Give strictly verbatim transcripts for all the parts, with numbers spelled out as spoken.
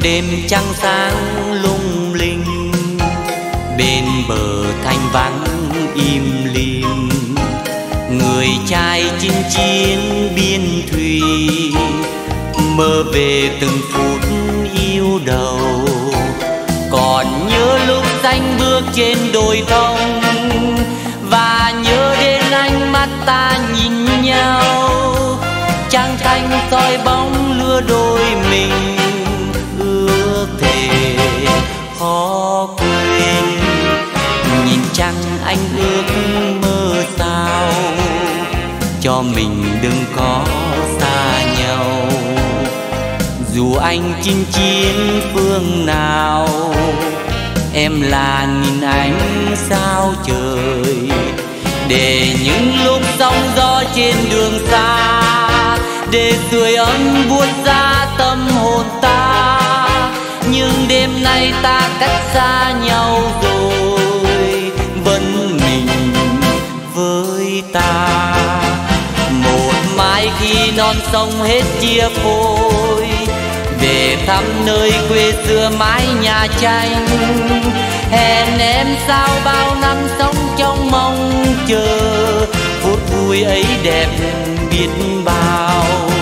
đêm trăng sáng lung linh, bên bờ thanh vắng im lìm. Người trai chinh chiến biên thùy, mơ về từng phút yêu đầu. Còn nhớ lúc xanh bước trên đồi thông, và nhớ đến ánh mắt ta nhìn nhau. Trăng thanh soi bóng lứa đôi mình, ước thề khó quên. Nhìn trăng anh ước mơ sao, cho mình đừng có xa nhau. Dù anh chinh chiến phương nào, em là nghìn ánh sao trời. Để những lúc sóng gió trên đường xa, để sưởi ấm buốt giá tâm hồn ta. Nhưng đêm nay ta cách xa nhau rồi, vẫn mình với ta. Một mai khi non sông hết chia phôi, về thăm nơi quê xưa mái nhà tranh. Hẹn em sao bao năm sống trong mong chờ, phút vui ấy đẹp biết bao.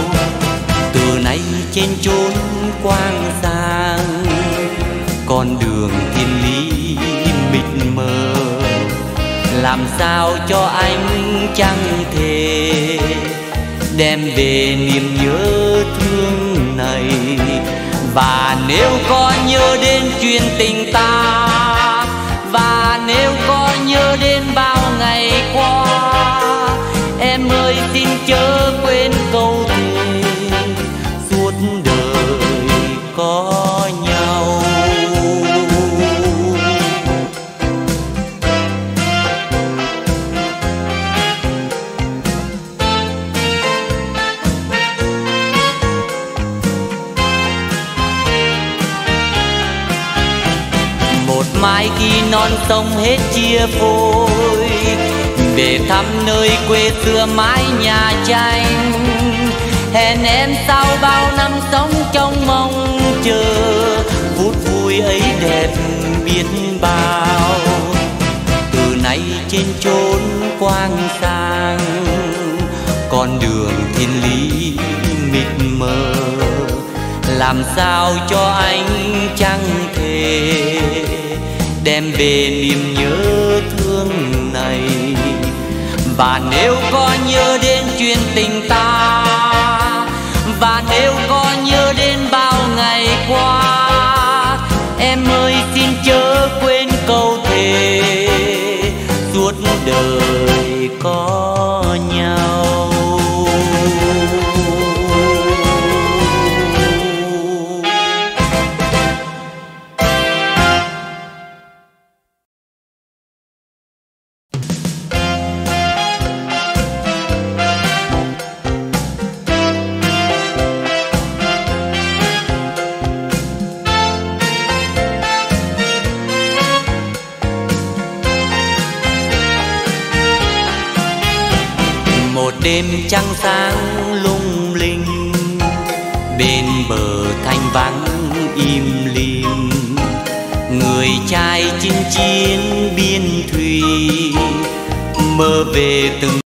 Từ nay trên chốn quang sang, con đường thiên lý mịt mờ. Làm sao cho anh chẳng thể đem về niềm nhớ thương này. Và nếu có nhớ đến chuyện tình ta, và nếu có nhớ đến bao ngày qua, em ơi xin chớ quên câu thề suốt đời có nhau. Mai khi non sông hết chia phôi, về thăm nơi quê xưa mái nhà tranh. Hẹn em sau bao năm sống trong mong chờ, phút vui ấy đẹp biết bao. Từ nay trên chốn quang sang, con đường thiên lý mịt mờ. Làm sao cho anh chẳng thể đem về niềm nhớ thương này. Và nếu có nhớ đến chuyện tình ta, và nếu có nhớ đến bao ngày qua, em ơi xin chớ quên câu thề suốt đời có nhau. Đêm trăng sáng lung linh, bên bờ thanh vắng im lìm. Người trai chinh chiến biên thùy, mơ về từng